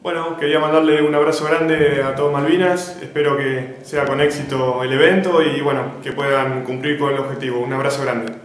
Bueno, quería mandarle un abrazo grande a todos Malvinas, espero que sea con éxito el evento y bueno, que puedan cumplir con el objetivo. Un abrazo grande.